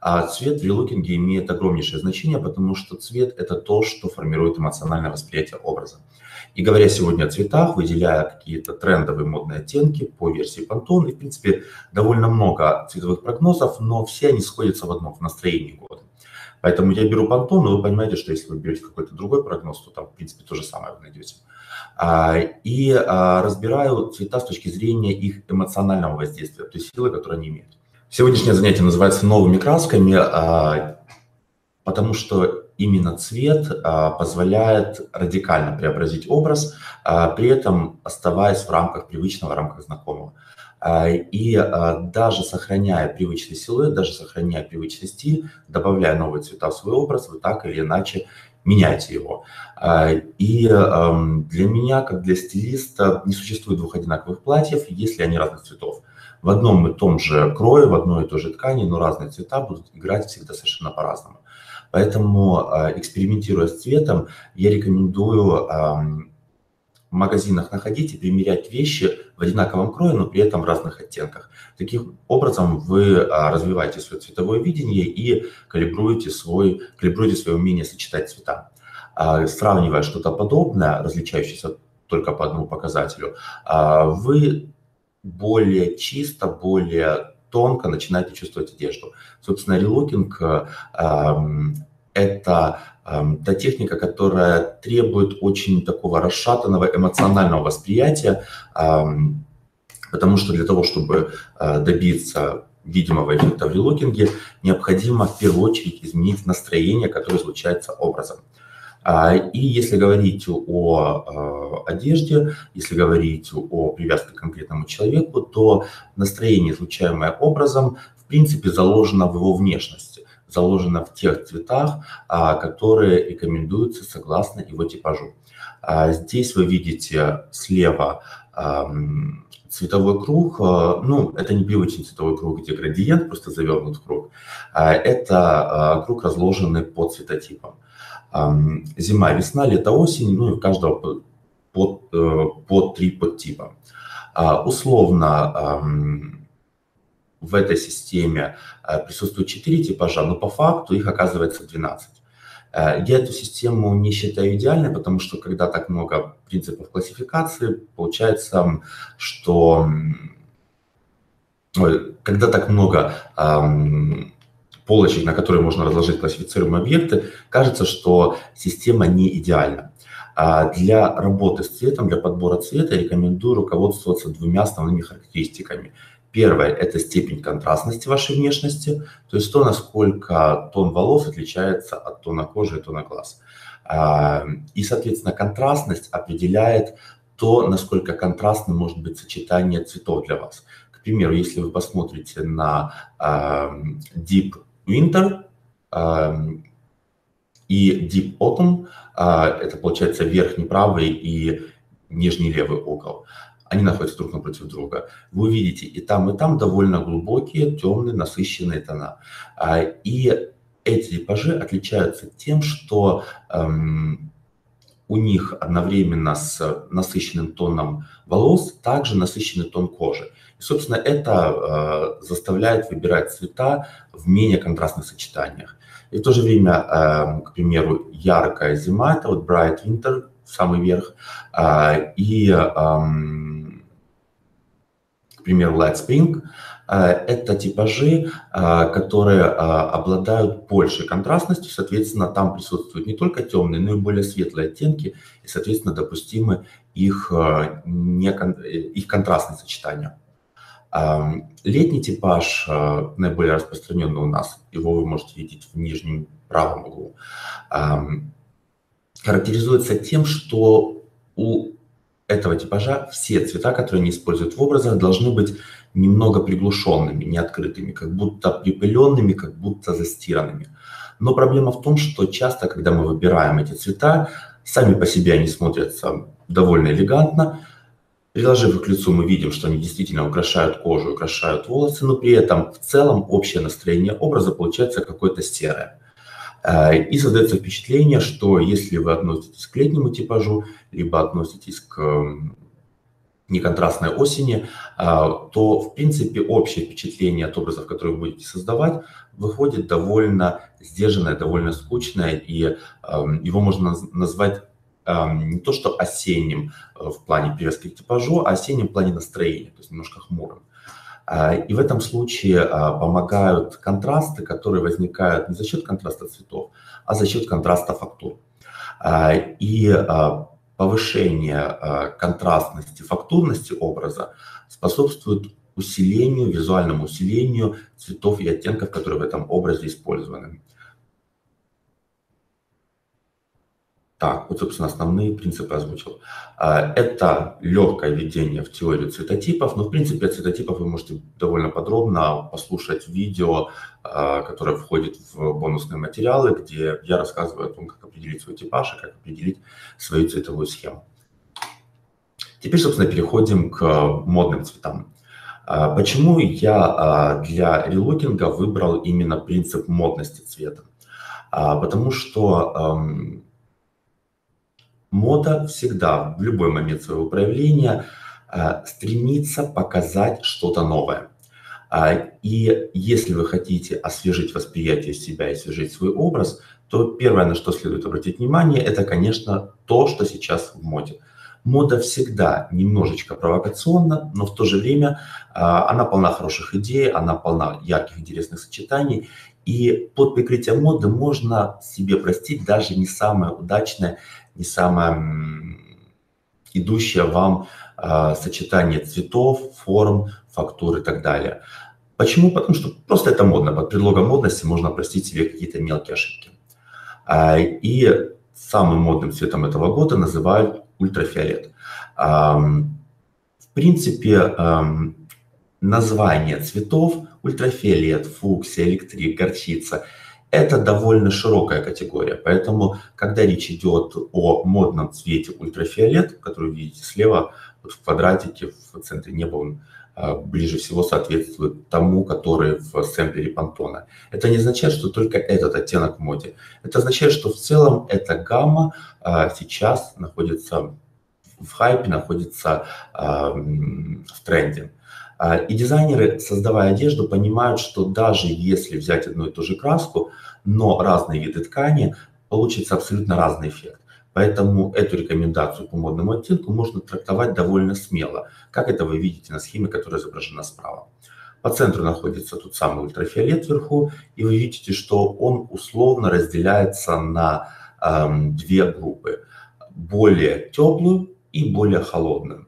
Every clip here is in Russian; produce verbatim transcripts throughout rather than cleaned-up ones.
А цвет в релукинге имеет огромнейшее значение, потому что цвет – это то, что формирует эмоциональное восприятие образа. И говоря сегодня о цветах, выделяя какие-то трендовые модные оттенки по версии Pantone, и, в принципе, довольно много цветовых прогнозов, но все они сходятся в одном – в настроении года. Поэтому я беру Pantone, но вы понимаете, что если вы берете какой-то другой прогноз, то там, в принципе, то же самое вы найдете. И разбираю цвета с точки зрения их эмоционального воздействия, то есть силы, которые они имеют. Сегодняшнее занятие называется «Новыми красками», потому что именно цвет позволяет радикально преобразить образ, при этом оставаясь в рамках привычного, в рамках знакомого. И даже сохраняя привычный силуэт, даже сохраняя привычный стиль, добавляя новые цвета в свой образ, вы так или иначе меняете его. И для меня, как для стилиста, не существует двух одинаковых платьев, если они разных цветов. В одном и том же крое, в одной и той же ткани, но разные цвета будут играть всегда совершенно по-разному. Поэтому, экспериментируя с цветом, я рекомендую в магазинах находить и примерять вещи в одинаковом крое, но при этом в разных оттенках. Таким образом вы развиваете свое цветовое видение и калибруете, свой, калибруете свое умение сочетать цвета. Сравнивая что-то подобное, различающееся только по одному показателю, вы более чисто, более тонко начинаете чувствовать одежду. Собственно, релукинг – это та техника, которая требует очень такого расшатанного эмоционального восприятия, потому что для того, чтобы добиться видимого эффекта в релукинге, необходимо в первую очередь изменить настроение, которое излучается образом. И если говорить о одежде, если говорить о привязке к конкретному человеку, то настроение, излучаемое образом, в принципе, заложено в его внешности, заложено в тех цветах, которые рекомендуются согласно его типажу. Здесь вы видите слева цветовой круг, ну, это не привычный цветовой круг, где градиент просто завернут в круг, это круг, разложенный по цветотипам. Зима, весна, лето, осень, ну и у каждого по, по три подтипа. Условно в этой системе присутствует четыре типажа, но по факту их оказывается двенадцать. Я эту систему не считаю идеальной, потому что когда так много принципов классификации, получается, что когда так много полочек, на которые можно разложить классифицируемые объекты, кажется, что система не идеальна. Для работы с цветом, для подбора цвета рекомендую руководствоваться двумя основными характеристиками. Первое – это степень контрастности вашей внешности, то есть то, насколько тон волос отличается от тона кожи и тона глаз. И, соответственно, контрастность определяет то, насколько контрастным может быть сочетание цветов для вас. К примеру, если вы посмотрите на Deep Winter и Deep Autumn, это получается верхний правый и нижний левый угол, они находятся друг напротив друга. Вы увидите и там, и там довольно глубокие, темные, насыщенные тона. И эти типажи отличаются тем, что у них одновременно с насыщенным тоном волос также насыщенный тон кожи. И, собственно, это э, заставляет выбирать цвета в менее контрастных сочетаниях. И в то же время, э, к примеру, яркая зима, это вот Bright Winter, самый верх, э, и, э, к примеру, Light Spring, э, это типажи, э, которые э, обладают большей контрастностью, соответственно, там присутствуют не только темные, но и более светлые оттенки, и, соответственно, допустимы их, э, не, их контрастные сочетания. Летний типаж, наиболее распространенный у нас, его вы можете видеть в нижнем правом углу, характеризуется тем, что у этого типажа все цвета, которые они используют в образах, должны быть немного приглушенными, не открытыми, как будто припыленными, как будто застиранными. Но проблема в том, что часто, когда мы выбираем эти цвета, сами по себе они смотрятся довольно элегантно. Приложив их к лицу, мы видим, что они действительно украшают кожу, украшают волосы, но при этом в целом общее настроение образа получается какое-то серое. И создается впечатление, что если вы относитесь к летнему типажу, либо относитесь к неконтрастной осени, то, в принципе, общее впечатление от образов, которые вы будете создавать, выходит довольно сдержанное, довольно скучное, и его можно назвать не то что осенним в плане привязки к типажу, а осенним в плане настроения, то есть немножко хмурым. И в этом случае помогают контрасты, которые возникают не за счет контраста цветов, а за счет контраста фактур. И повышение контрастности, фактурности образа способствует усилению, визуальному усилению цветов и оттенков, которые в этом образе использованы. Так, вот, собственно, основные принципы озвучил. Это легкое введение в теорию цветотипов, но, в принципе, от цветотипов вы можете довольно подробно послушать видео, которое входит в бонусные материалы, где я рассказываю о том, как определить свой типаж и как определить свою цветовую схему. Теперь, собственно, переходим к модным цветам. Почему я для релукинга выбрал именно принцип модности цвета? Потому что мода всегда, в любой момент своего проявления, стремится показать что-то новое. И если вы хотите освежить восприятие себя и освежить свой образ, то первое, на что следует обратить внимание, это, конечно, то, что сейчас в моде. Мода всегда немножечко провокационна, но в то же время она полна хороших идей, она полна ярких, интересных сочетаний. И под прикрытием моды можно себе простить даже не самое удачное, не самое идущее вам э, сочетание цветов, форм, фактур и так далее. Почему? Потому что просто это модно. Под предлогом модности можно простить себе какие-то мелкие ошибки. Э, и самым модным цветом этого года называют ультрафиолет. Э, в принципе, э, название цветов ультрафиолет, фуксия, электрик, горчица – это довольно широкая категория, поэтому, когда речь идет о модном цвете ультрафиолет, который вы видите слева, вот в квадратике в центре неба, он а, ближе всего соответствует тому, который в сэмплере Pantone. Это не означает, что только этот оттенок в моде. Это означает, что в целом эта гамма а, сейчас находится в хайпе, находится а, в тренде. И дизайнеры, создавая одежду, понимают, что даже если взять одну и ту же краску, но разные виды ткани, получится абсолютно разный эффект. Поэтому эту рекомендацию по модному оттенку можно трактовать довольно смело, как это вы видите на схеме, которая изображена справа. По центру находится тот самый ультрафиолет вверху, и вы видите, что он условно разделяется на эм, две группы. Более теплую и более холодную.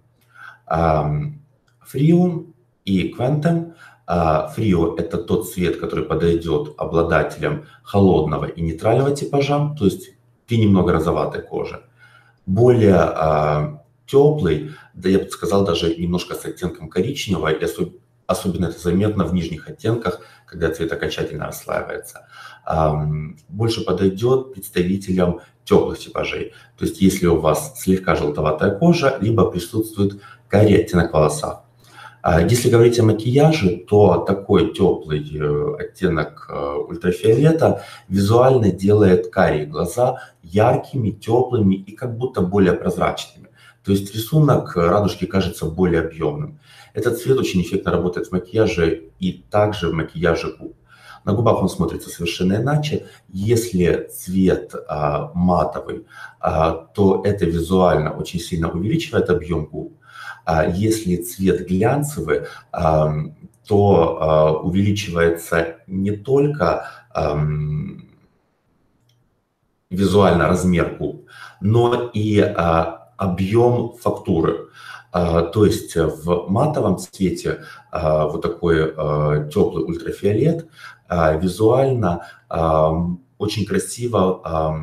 Эм, Фриум и Quantum. Фрио – это тот цвет, который подойдет обладателям холодного и нейтрального типажа, то есть при немного розоватой коже. Более а, теплый, да я бы сказал, даже немножко с оттенком коричневого, и особ, особенно это заметно в нижних оттенках, когда цвет окончательно расслаивается. А, больше подойдет представителям теплых типажей. То есть если у вас слегка желтоватая кожа, либо присутствует карий оттенок в волосах. Если говорить о макияже, то такой теплый оттенок ультрафиолета визуально делает карие глаза яркими, теплыми и как будто более прозрачными. То есть рисунок радужки кажется более объемным. Этот цвет очень эффектно работает в макияже и также в макияже губ. На губах он смотрится совершенно иначе. Если цвет а, матовый, а, то это визуально очень сильно увеличивает объем губ. Если цвет глянцевый, то увеличивается не только визуально размер губ, но и объем фактуры. То есть в матовом цвете вот такой теплый ультрафиолет визуально очень красиво,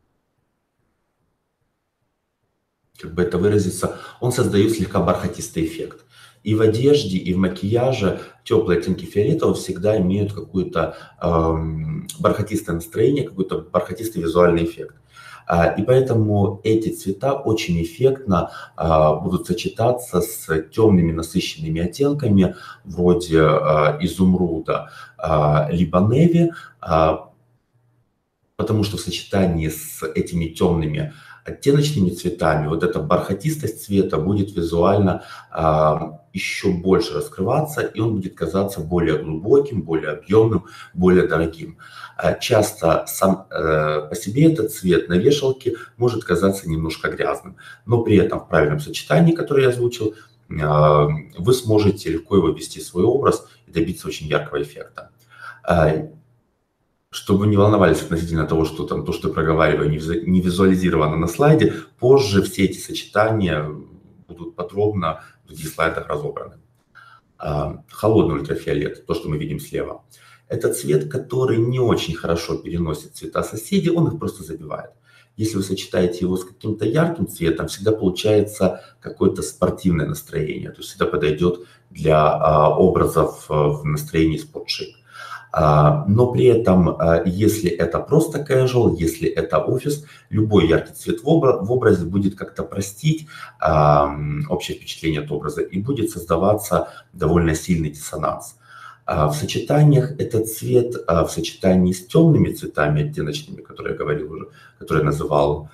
как бы это выразиться, он создает слегка бархатистый эффект. И в одежде, и в макияже теплые оттенки фиолетового всегда имеют какое-то эм, бархатистое настроение, какой-то бархатистый визуальный эффект. А, и поэтому эти цвета очень эффектно а, будут сочетаться с темными насыщенными оттенками, вроде а, изумруда, а, либо неви, а, потому что в сочетании с этими темными оттеночными цветами вот эта бархатистость цвета будет визуально а, еще больше раскрываться, и он будет казаться более глубоким, более объемным, более дорогим. А часто сам э, по себе этот цвет на вешалке может казаться немножко грязным, но при этом в правильном сочетании, которое я озвучил, э, вы сможете легко его ввести в свой образ и добиться очень яркого эффекта. Э, Чтобы вы не волновались относительно того, что там то, что я проговариваю, не визуализировано на слайде, позже все эти сочетания будут подробно в других слайдах разобраны. Холодный ультрафиолет, то, что мы видим слева, это цвет, который не очень хорошо переносит цвета соседей, он их просто забивает. Если вы сочетаете его с каким-то ярким цветом, всегда получается какое-то спортивное настроение, то есть всегда подойдет для образов в настроении спортшик. Но при этом, если это просто casual, если это офис, любой яркий цвет в образе будет как-то простить общее впечатление от образа и будет создаваться довольно сильный диссонанс. В сочетаниях этот цвет, в сочетании с темными цветами оттеночными, которые я говорил уже, которые я называл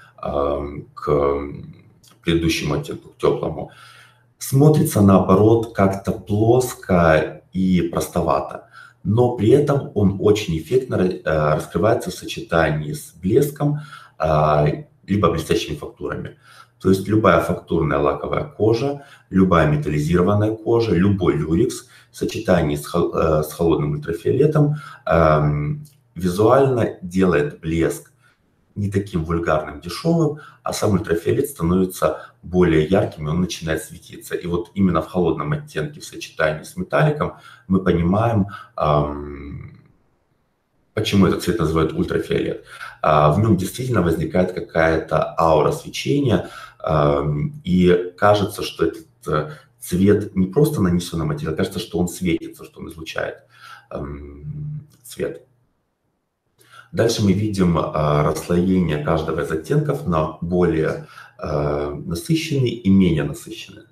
к предыдущему оттенку, к теплому, смотрится наоборот как-то плоско и простовато. Но при этом он очень эффектно раскрывается в сочетании с блеском, либо блестящими фактурами. То есть любая фактурная лаковая кожа, любая металлизированная кожа, любой люрекс в сочетании с холодным ультрафиолетом визуально делает блеск не таким вульгарным, дешевым, а сам ультрафиолет становится более ярким, и он начинает светиться. И вот именно в холодном оттенке в сочетании с металликом мы понимаем, эм, почему этот цвет называют ультрафиолет. Э, в нем действительно возникает какая-то аура свечения, э, и кажется, что этот э, цвет не просто нанесен на материал, кажется, что он светится, что он излучает э, цвет. Дальше мы видим э, расслоение каждого из оттенков на более э, насыщенный и менее насыщенный.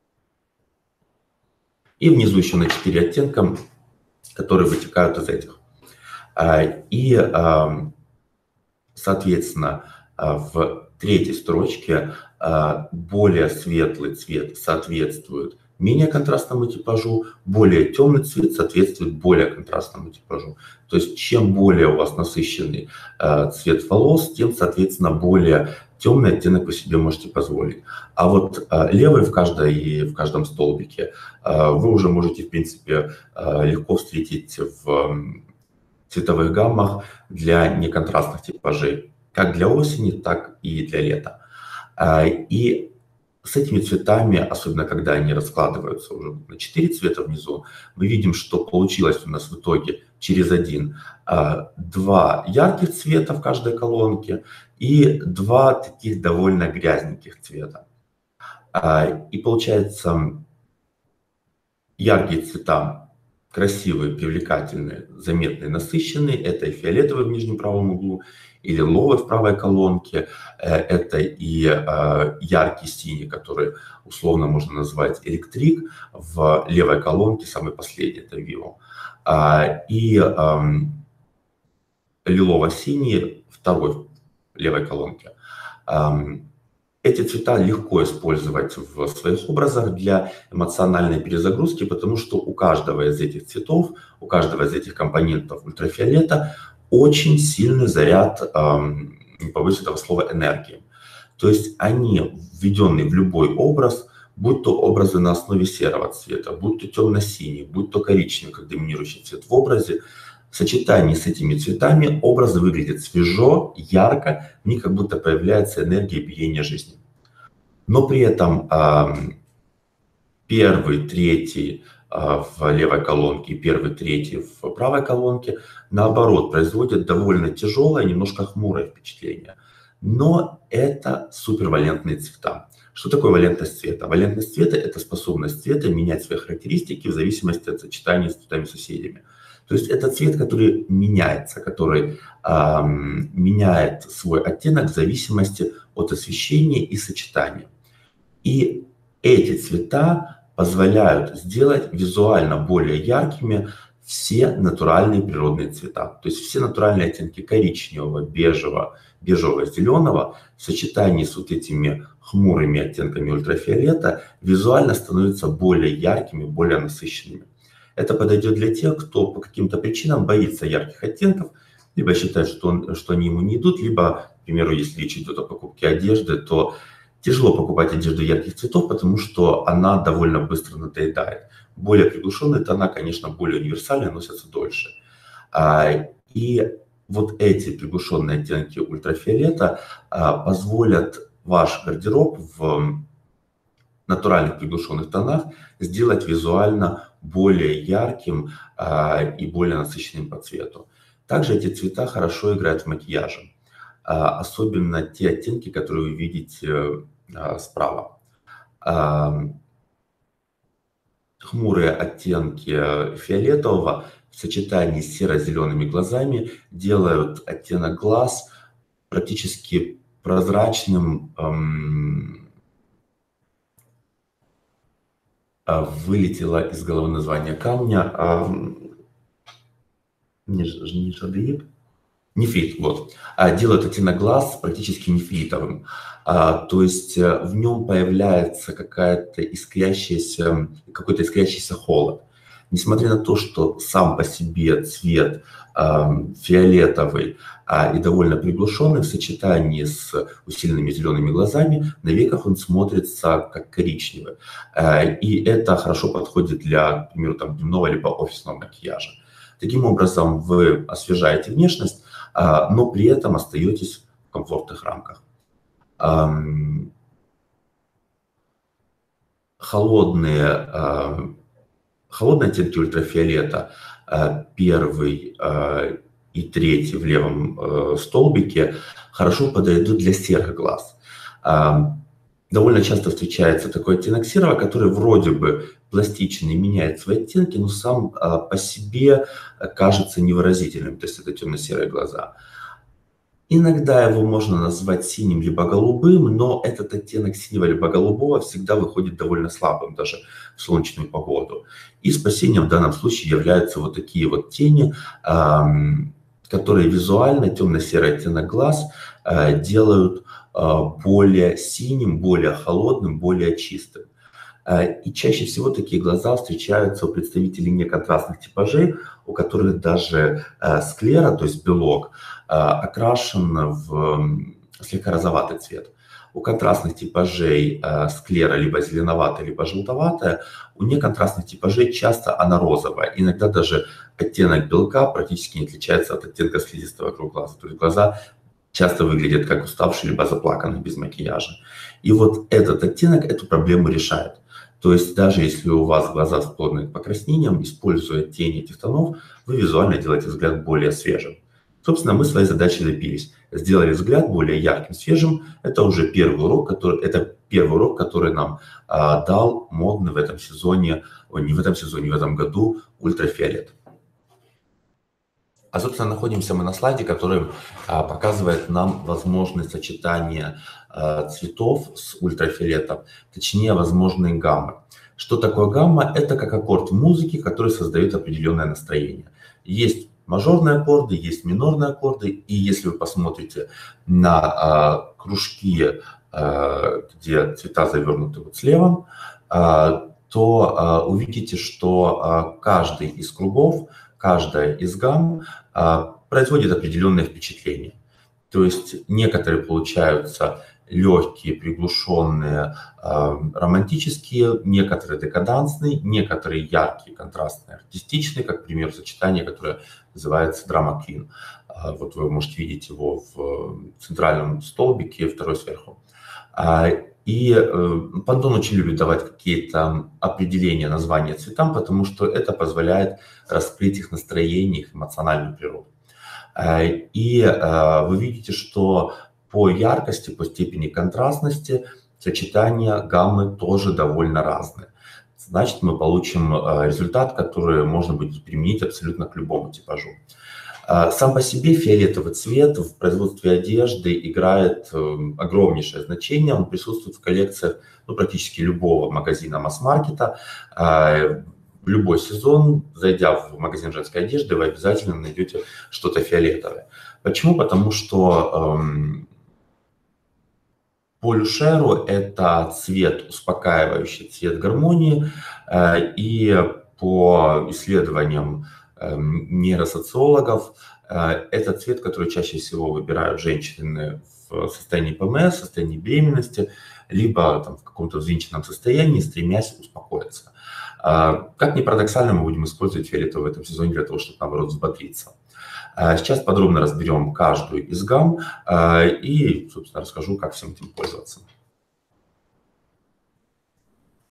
И внизу еще на четыре оттенка, которые вытекают из этих. Э, и, э, соответственно, э, в третьей строчке э, более светлый цвет соответствует менее контрастному типажу, более темный цвет соответствует более контрастному типажу. То есть чем более у вас насыщенный э, цвет волос, тем, соответственно, более темный оттенок вы себе можете позволить. А вот э, левый в, каждой, в каждом столбике э, вы уже можете, в принципе, э, легко встретить в э, цветовых гаммах для неконтрастных типажей, как для осени, так и для лета. Э, и с этими цветами, особенно когда они раскладываются уже на четыре цвета внизу, мы видим, что получилось у нас в итоге через один два ярких цвета в каждой колонке и два таких довольно грязненьких цвета. И получается, яркие цвета красивые, привлекательные, заметные, насыщенные. Это и фиолетовый в нижнем правом углу, и лиловый в правой колонке. Это и яркий синий, который условно можно назвать электрик, в левой колонке, самый последний, это Vivo. И лилово-синий второй в левой колонке. Эти цвета легко использовать в своих образах для эмоциональной перезагрузки, потому что у каждого из этих цветов, у каждого из этих компонентов ультрафиолета очень сильный заряд, не побоюсь этого слова, энергии. То есть они, введенные в любой образ, будь то образы на основе серого цвета, будь то темно-синий, будь то коричневый, как доминирующий цвет в образе, в сочетании с этими цветами образы выглядят свежо, ярко, в них как будто появляется энергия биения жизни. Но при этом э, первый, третий э, в левой колонке, первый, третий в правой колонке, наоборот, производят довольно тяжелое, немножко хмурое впечатление. Но это супервалентные цвета. Что такое валентность цвета? Валентность цвета – это способность цвета менять свои характеристики в зависимости от сочетания с цветами-соседями. То есть это цвет, который меняется, который э, меняет свой оттенок в зависимости от освещения и сочетания. И эти цвета позволяют сделать визуально более яркими все натуральные природные цвета. То есть все натуральные оттенки коричневого, бежевого, бежевого, зеленого в сочетании с вот этими хмурыми оттенками ультрафиолета визуально становятся более яркими, более насыщенными. Это подойдет для тех, кто по каким-то причинам боится ярких оттенков, либо считает, что, он, что они ему не идут, либо, к примеру, если речь идет о покупке одежды, то тяжело покупать одежду ярких цветов, потому что она довольно быстро надоедает. Более приглушенные тона, конечно, более универсальные, носятся дольше. И вот эти приглушенные оттенки ультрафиолета позволят ваш гардероб в натуральных приглушенных тонах сделать визуально более ярким и более насыщенным по цвету. Также эти цвета хорошо играют в макияже, особенно те оттенки, которые вы видите справа. Хмурые оттенки фиолетового в сочетании с серо-зелеными глазами делают оттенок глаз практически прозрачным. Эм, вылетело из головы название камня. Эм, не, не жадеид. Нефрит, вот. Делают оттенок глаз практически нефритовым. То есть в нем появляется какая-то искрящаяся, какой-то искрящийся холод. Несмотря на то, что сам по себе цвет фиолетовый и довольно приглушенный в сочетании с усиленными зелеными глазами, на веках он смотрится как коричневый. И это хорошо подходит для, к примеру, там, дневного либо офисного макияжа. Таким образом, вы освежаете внешность, но при этом остаетесь в комфортных рамках. Холодные, холодные оттенки ультрафиолета, первый и третий в левом столбике, хорошо подойдут для серых глаз. Довольно часто встречается такой оттенок серого, который вроде бы пластичный, меняет свои оттенки, но сам по себе кажется невыразительным, то есть это темно-серые глаза. Иногда его можно назвать синим либо голубым, но этот оттенок синего либо голубого всегда выходит довольно слабым, даже в солнечную погоду. И спасением в данном случае являются вот такие вот тени, которые визуально темно-серый оттенок глаз делают более синим, более холодным, более чистым. И чаще всего такие глаза встречаются у представителей неконтрастных типажей, у которых даже склера, то есть белок, окрашен в слегка розоватый цвет. У контрастных типажей склера либо зеленоватая, либо желтоватая, у неконтрастных типажей часто она розовая. Иногда даже оттенок белка практически не отличается от оттенка слизистого вокруг глаза. То есть глаза часто выглядят как уставшие либо заплаканные без макияжа. И вот этот оттенок эту проблему решает. То есть даже если у вас глаза склонны к покраснениям, используя тени этих тонов, вы визуально делаете взгляд более свежим. Собственно, мы своей задачей добились. Сделали взгляд более ярким, свежим. Это уже первый урок, который, это первый урок, который нам а, дал модный в этом сезоне, о, не в этом сезоне, в этом году ультрафиолет. А, собственно, находимся мы на слайде, который а, показывает нам возможность сочетания а, цветов с ультрафиолетом, точнее, возможные гаммы. Что такое гамма? Это как аккорд в музыке, который создает определенное настроение. Есть мажорные аккорды, есть минорные аккорды, и если вы посмотрите на а, кружки, а, где цвета завернуты вот слева, а, то а, увидите, что а, каждый из кругов, каждая из гамм а, производит определенное впечатление. То есть некоторые получаются легкие, приглушенные, э, романтические, некоторые декадансные, некоторые яркие, контрастные, артистичные, как, к примеру, сочетание, которое называется Drama Queen. Э, вот вы можете видеть его в центральном столбике, второй сверху. Э, и э, Pantone очень любит давать какие-то определения, названия цветам, потому что это позволяет раскрыть их настроение, их эмоциональную природу. Э, и э, вы видите, что по яркости, по степени контрастности сочетания гаммы тоже довольно разные. Значит, мы получим результат, который можно будет применить абсолютно к любому типажу. Сам по себе фиолетовый цвет в производстве одежды играет огромнейшее значение. Он присутствует в коллекциях ну, практически любого магазина масс-маркета. в любой сезон, зайдя в магазин женской одежды, вы обязательно найдете что-то фиолетовое. Почему? Потому что эм, по люшеру это цвет успокаивающий, цвет гармонии, э, и по исследованиям э, нейросоциологов э, это цвет, который чаще всего выбирают женщины в состоянии ПМС, в состоянии беременности, либо там, в каком-то взвинченном состоянии, стремясь успокоиться. Как ни парадоксально, мы будем использовать фиолетовый в этом сезоне для того, чтобы, наоборот, взбодриться. Сейчас подробно разберем каждую из гамм и, собственно, расскажу, как всем этим пользоваться.